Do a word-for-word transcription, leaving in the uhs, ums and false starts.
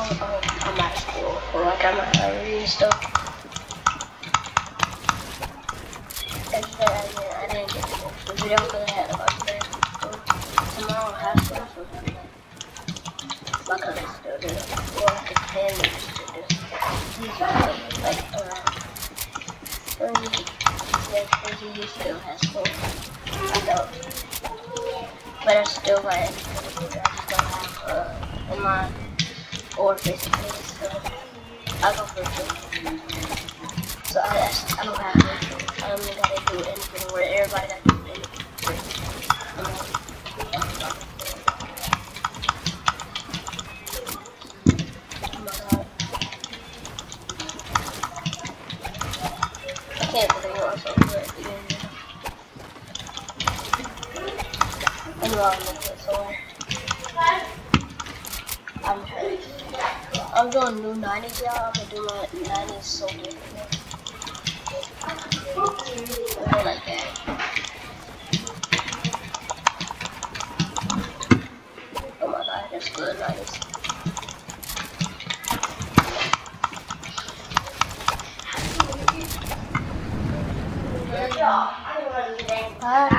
I'm, I'm out of school. So like I'm out of reading stuff. And then I didn't, I didn't get to the video because I had a bunch of things. Tomorrow I have stuff, so my cousin still do it. Or like a ten minutes still do it. He's like around thirty. Yeah, crazy. He still has school. I know. But I still like everything. I just don't have uh, in my or basically, so I go for two. So I, I, I don't have to. I don't even gotta do anything where everybody got to do anything. Oh my god. I can't believe what's over at the end. I know I'll make it somewhere. I'm hurt. I'm doing new nineties, y'all. I'm gonna do my nineties so different. I like that. Oh my god, that's good nineties. Bye.